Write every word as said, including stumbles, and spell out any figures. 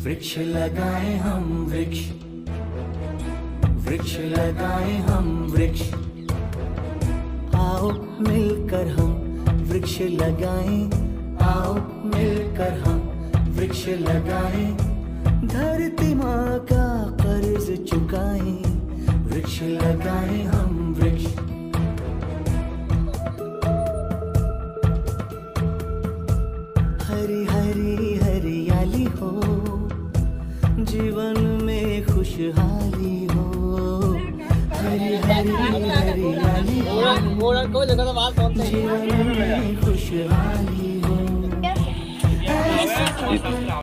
वृक्ष लगाए हम वृक्ष, वृक्ष लगाए हम वृक्ष। आओ मिलकर हम वृक्ष लगाएं, आओ मिलकर हम वृक्ष लगाएं। धरती माँ का कर्ज चुकाएं, वृक्ष लगाएं हम वृक्ष। हरी हरी हरियाली हो, जीवन में खुशहाली हो। हरी हरी हरियाली हो, जीवन में खुशहाली हो।